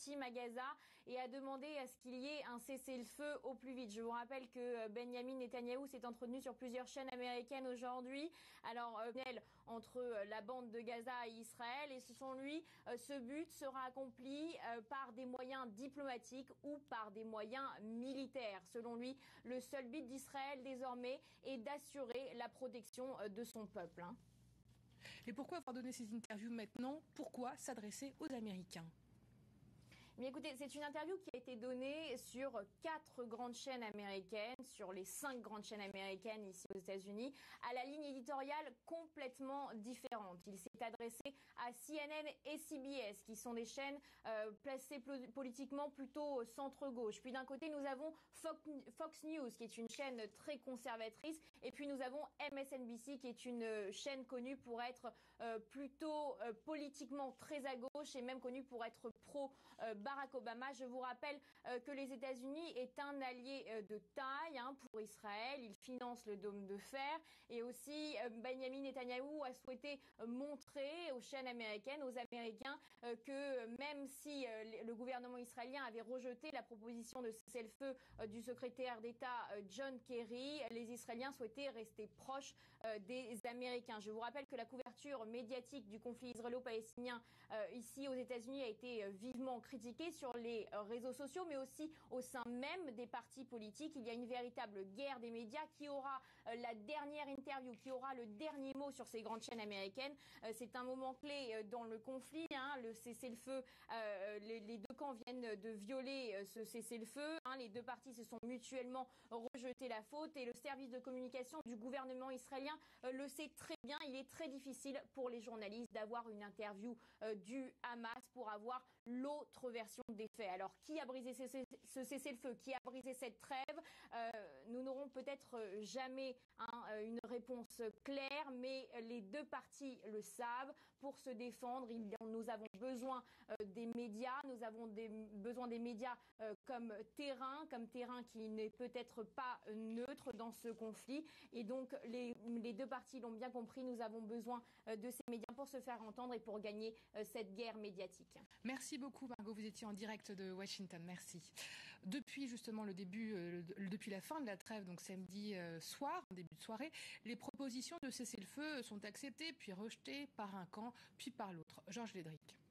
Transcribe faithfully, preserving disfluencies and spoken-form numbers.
victimes à Gaza et a demandé à ce qu'il y ait un cessez-le-feu au plus vite. Je vous rappelle que Benjamin Netanyahou s'est entretenu sur plusieurs chaînes américaines aujourd'hui. Alors, euh, entre la bande de Gaza et Israël, et selon lui, euh, ce but sera accompli euh, par des moyens diplomatiques ou par des moyens militaires. Selon lui, le seul but d'Israël désormais est d'assurer la protection euh, de son peuple. Hein. Et pourquoi avoir donné ces interviews maintenant? Pourquoi s'adresser aux Américains? Mais écoutez, c'est une interview qui a été donnée sur quatre grandes chaînes américaines, sur les cinq grandes chaînes américaines ici aux États-Unis, à la ligne éditoriale complètement différente. Il s'est adressé à C N N et C B S, qui sont des chaînes euh, placées politiquement plutôt au centre-gauche. Puis d'un côté, nous avons Fox News, qui est une chaîne très conservatrice, et puis nous avons M S N B C, qui est une chaîne connue pour être euh, plutôt euh, politiquement très à gauche et même connue pour être pro euh, Barack Obama. Je vous rappelle euh, que les États-Unis est un allié euh, de taille hein, pour Israël. Il finance le dôme de fer et aussi euh, Benjamin Netanyahou a souhaité euh, montrer aux chaînes américaines, aux Américains, euh, que même si euh, le gouvernement israélien avait rejeté la proposition de cessez-le-feu euh, du secrétaire d'État euh, John Kerry, les Israéliens souhaitaient rester proches euh, des Américains. Je vous rappelle que la couverture médiatique du conflit israélo-palestinien euh, ici aux États-Unis a été euh, vivement critiquée sur les réseaux sociaux, mais aussi au sein même des partis politiques. Il y a une véritable guerre des médias. Qui aura euh, la dernière interview, qui aura le dernier mot sur ces grandes chaînes américaines? Euh, c'est un moment clé euh, dans le conflit. Hein, le cessez-le-feu, euh, les, les deux camps viennent de violer euh, ce cessez-le-feu. Hein, les deux parties se sont mutuellement rejeté la faute et le service de communication du gouvernement israélien euh, le sait très bien. Il est très difficile pour les journalistes d'avoir une interview euh, du Hamas pour avoir l'autre version des faits. Alors, qui a brisé ce cessez-le-feu? Qui a brisé cette trêve? euh, Nous n'aurons peut-être jamais hein, une réponse claire, mais les deux parties le savent. Pour se défendre, il, nous avons besoin euh, des médias. Nous avons des, besoin des médias euh, comme terrain, comme terrain qui n'est peut-être pas neutre dans ce conflit. Et donc, les, les deux parties l'ont bien compris. Nous avons besoin euh, de ces médias pour se faire entendre et pour gagner euh, cette guerre médiatique. Merci beaucoup, Margot. Vous étiez en direct de Washington. Merci. Depuis justement le début, euh, le, depuis la fin de la trêve, donc samedi euh, soir, en début de soirée, les propositions de cessez-le-feu sont acceptées, puis rejetées par un camp, puis par l'autre. Georges Lédric.